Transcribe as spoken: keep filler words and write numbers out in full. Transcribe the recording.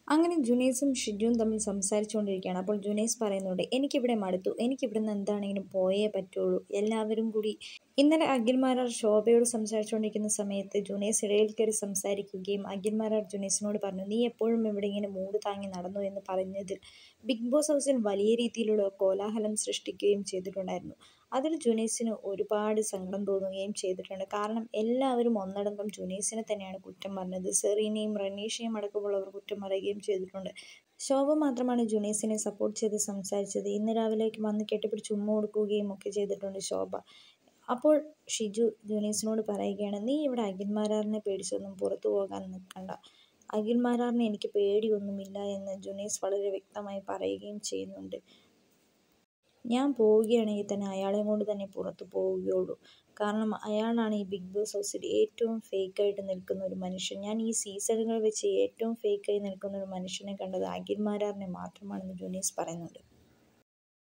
അങ്ങനെ ജുനൈസും ഷിജുവും തമ്മിൽ സംസാരിച്ചുകൊണ്ടിരിക്കുകയാണ്. അപ്പോൾ ജുനൈസ് പറയുന്നുണ്ട്, എനിക്കിവിടെ മടുത്തു, എനിക്കിവിടുന്ന് എന്താണെങ്കിലും പോയേ പറ്റുള്ളൂ. എല്ലാവരും കൂടി ഇന്നലെ അഖിൽമാരാർ ശോഭയോട് സംസാരിച്ചുകൊണ്ടിരിക്കുന്ന സമയത്ത് ജുനൈസ് ഇടയിൽ കയറി സംസാരിക്കുകയും അഖിൽമാരാർ ജുനൈസിനോട് പറഞ്ഞു, നീ എപ്പോഴും ഇവിടെ ഇങ്ങനെ മൂട് താങ്ങി നടന്നു എന്ന് പറഞ്ഞതിൽ ബിഗ് ബോസ് ഹൗസിൽ വലിയ രീതിയിലുള്ള കോലാഹലം സൃഷ്ടിക്കുകയും ചെയ്തിട്ടുണ്ടായിരുന്നു. അതിൽ ജുനൈസിന് ഒരുപാട് സങ്കടം തോന്നുകയും ചെയ്തിട്ടുണ്ട്. കാരണം എല്ലാവരും ഒന്നടങ്കം ജുനൈസിനെ തന്നെയാണ് കുറ്റം പറഞ്ഞത്. സെറീനയും റനീഷയും അടക്കമുള്ളവർ കുറ്റം പറയുകയും ചെയ്തിട്ടുണ്ട്. ശോഭ മാത്രമാണ് ജുനൈസിനെ സപ്പോർട്ട് ചെയ്ത് സംസാരിച്ചത്. ഇന്ന് രാവിലേക്ക് വന്ന് കെട്ടിപ്പിടിച്ച് ഉമ്മ കൊടുക്കുകയും ഒക്കെ ചെയ്തിട്ടുണ്ട് ശോഭ. അപ്പോൾ ഷിജു ജുനൈസിനോട് പറയുകയാണ്, നീ ഇവിടെ അഖിൽമാരാറിനെ പേടിച്ചൊന്നും പുറത്തു പോകാൻ നിൽക്കണ്ട. അഖിൽമാരാറിനെ എനിക്ക് പേടിയൊന്നുമില്ല എന്ന് ജുനൈസ് വളരെ വ്യക്തമായി പറയുകയും ചെയ്യുന്നുണ്ട്. ഞാൻ പോവുകയാണെങ്കിൽ തന്നെ അയാളെയും കൊണ്ട് തന്നെ പുറത്തു പോവുകയുള്ളൂ. കാരണം അയാളാണ് ഈ ബിഗ് ബോസ് ഹൗസിൽ ഏറ്റവും ഫേക്കായിട്ട് നിൽക്കുന്ന ഒരു മനുഷ്യൻ. ഞാൻ ഈ സീസണുകൾ വെച്ച് ഏറ്റവും ഫേക്കായി നിൽക്കുന്ന ഒരു മനുഷ്യനെ കണ്ടത് അഖിൽമാരാറിനെ മാത്രമാണെന്ന് ജുനൈസ് പറയുന്നുണ്ട്.